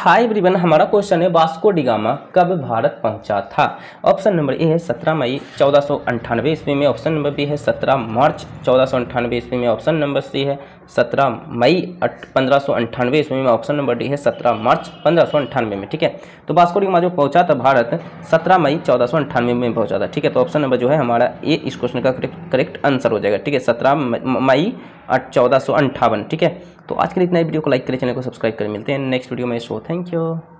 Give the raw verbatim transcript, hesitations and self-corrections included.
हाय everyone, हमारा question है Vasco da Gama कब भारत पहुंचा था। ऑप्शन नंबर ए है सत्रह मई चौदह सौ अंठानवे ईस्वी में। ऑप्शन नंबर बी है सत्रह मार्च चौदह सौ अंठानवे ईस्वी में। ऑप्शन नंबर सी है सत्रह मई पंद्रह सौ अंठानवे ईस्वी में। ऑप्शन नंबर डी है सत्रह मार्च पंद्रह सौ अंठानवे में। ठीक है, तो वास्को डी गामा जो पहुंचा था भारत सत्रह मई चौदह सौ अंठानवे में पहुंचा था। ठीक है, तो ऑप्शन नंबर जो है हमारा ए इस क्वेश्चन का करेक्ट आंसर हो जाएगा। ठीक है, सत्रह मई चौदह सौ अंठावन। ठीक है, तो आज के लिए इतना वीडियो को लाइक करें, चैनल को सब्सक्राइब करें। मिलते हैं नेक्स्ट वीडियो में। So thank you.